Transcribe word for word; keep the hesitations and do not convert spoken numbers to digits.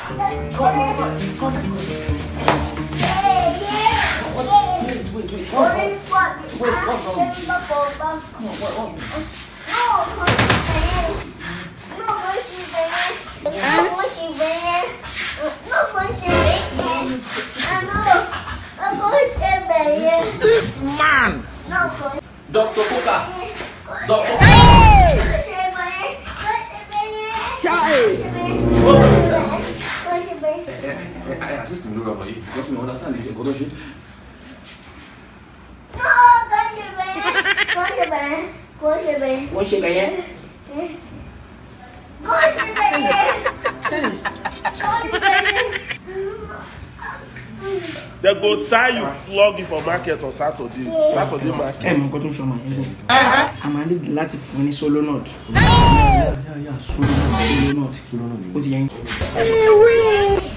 This man! Doctor Coca! Doctor I assist him, no, because we understand this. Go to shit. They go tie you, flog you for market on Saturday. Saturday market. I'm going to show my hands. I'm going to leave the Latin for any solo note. Yeah, yeah, yeah. Solo note. Solo note. Solo note.